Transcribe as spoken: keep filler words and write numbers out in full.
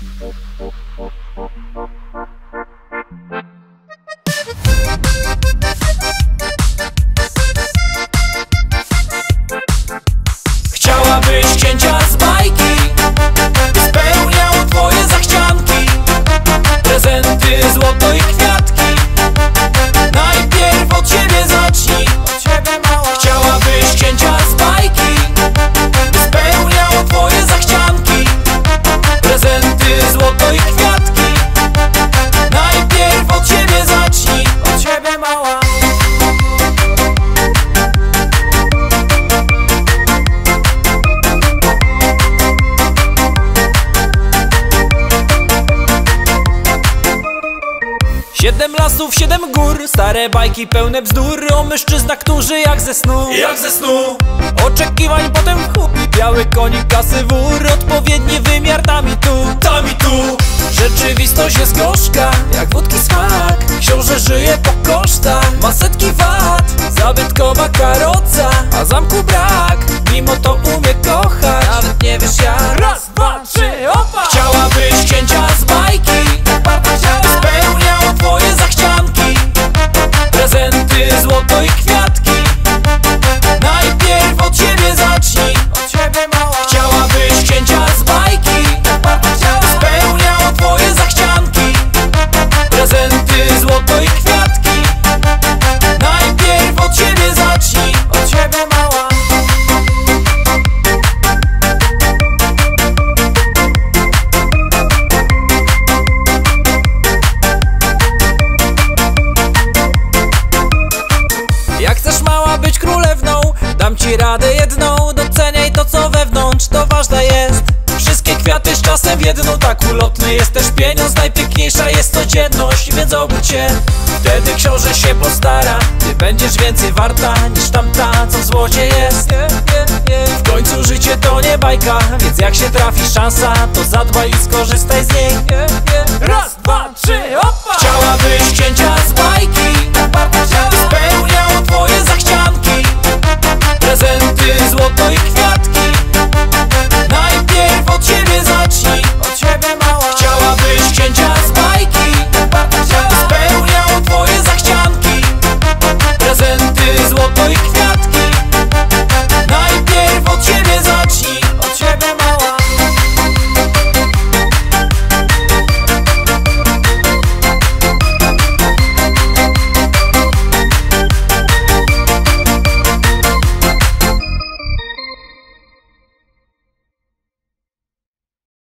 Chciałabyś księcia z bajki, by spełniał twoje zachcianki. Prezenty, złoto i kwiatki. Najpierw od siebie zacznij. Chciałabyś księcia z bajki, by spełniał twoje zachcianki. Prezenty, złoto i kwiatki. Najpierw od siebie zacznij. Od siebie, mała. Siedem lasów, siedem gór, stare bajki pełne bzdur o mężczyznach, którzy jak ze snu, jak ze snu oczekiwań, potem chuj, biały konik, kasy wór, odpowiedni wymiar tam i tu, tam i tu. Rzeczywistość jest gorzka, jak wódki smak. Książę żyje po kosztach, ma setki wad. Zabytkowa karoca, a zamku brak. Mimo to umie kochać, nawet nie wiesz jak. Raz, dwa, trzy, opa! Chciałabyś księcia z bajki, tak bardzo chciała, spełniał twoje zachcianki. Prezenty, złoto i kwiatki. Najpierw od siebie zacznij. Od siebie, mała. Chciałabyś księcia z bajki, tak bardzo chciała, spełniał twoje zachcianki. Prezenty, złoto i kwiatki. Najpierw od siebie zacznij. Od siebie, mała. Jak chcesz, mała, być królewną, dam ci radę jedną. Doceniaj to, co wewnątrz, to ważne jest. Wszystkie kwiaty z czasem jedną, tak ulotny jest też pieniądz. Najpiękniejsza jest codzienność, więc obudź się. Wtedy książę się postara, ty będziesz więcej warta niż tamta, co w złocie jest. W końcu życie to nie bajka, więc jak się trafi szansa, to zadbaj i skorzystaj z niej. Raz, dwa, trzy, opa! Chciałabyś księcia